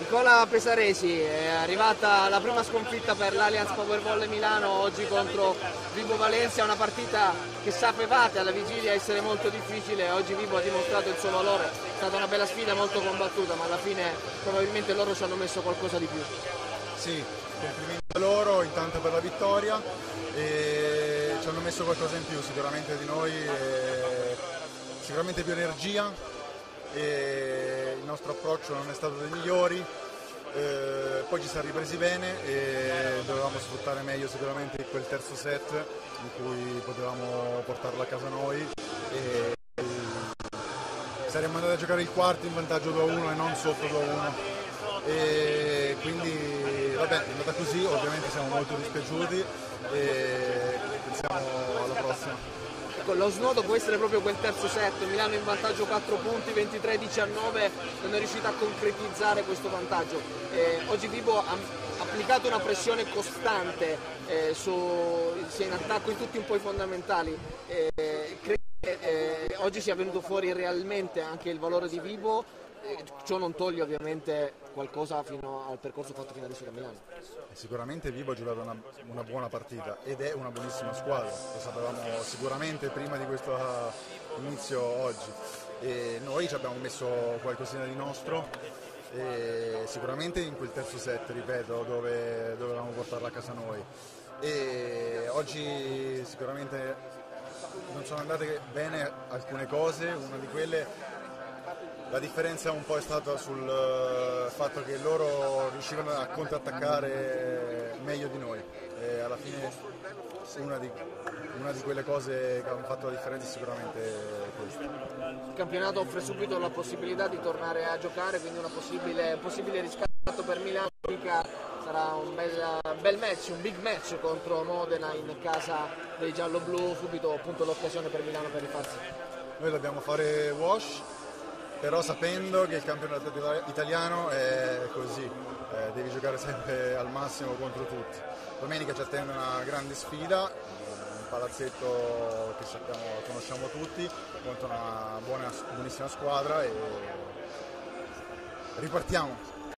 Nicola Pesaresi, è arrivata la prima sconfitta per l'Allianz Powervolley Milano oggi contro Vibo Valencia, una partita che sapevate alla vigilia essere molto difficile. Oggi Vibo ha dimostrato il suo valore, è stata una bella sfida molto combattuta, ma alla fine probabilmente loro ci hanno messo qualcosa di più. Sì, complimenti a loro intanto per la vittoria, e ci hanno messo qualcosa in più sicuramente di noi, sicuramente più energia, e il nostro approccio non è stato dei migliori, poi ci siamo ripresi bene e dovevamo sfruttare meglio sicuramente quel terzo set in cui potevamo portarla a casa noi, e saremmo andati a giocare il quarto in vantaggio 2-1 e non sotto 2-1, e quindi vabbè, è andata così, ovviamente siamo molto dispiaciuti e pensiamo alla prossima. Ecco, lo snodo può essere proprio quel terzo set, Milano in vantaggio 4 punti, 23-19, non è riuscita a concretizzare questo vantaggio. Oggi Vibo ha applicato una pressione costante sia in attacco in tutti un po' i fondamentali. Credo che oggi sia venuto fuori realmente anche il valore di Vibo. Ciò non toglie ovviamente qualcosa fino al percorso fatto fino adesso da Milano. Sicuramente Vibo ha giocato una buona partita ed è una buonissima squadra, lo sapevamo sicuramente prima di questo inizio oggi, e noi ci abbiamo messo qualcosina di nostro, e sicuramente in quel terzo set, ripeto, dove dovevamo portarla a casa noi, e oggi sicuramente non sono andate bene alcune cose. Una di quelle, la differenza un po' è stata sul fatto che loro riuscivano a contrattaccare meglio di noi, e alla fine una di quelle cose che hanno fatto la differenza è sicuramente questa. Il campionato offre subito la possibilità di tornare a giocare, quindi un possibile riscatto per Milano. Sarà un bel match, un big match contro Modena in casa dei giallo-blu, subito appunto l'occasione per Milano per rifarsi. Noi dobbiamo fare wash, però sapendo che il campionato italiano è così, devi giocare sempre al massimo contro tutti. Domenica ci attende una grande sfida, un palazzetto che conosciamo tutti, contro una buonissima squadra, e ripartiamo.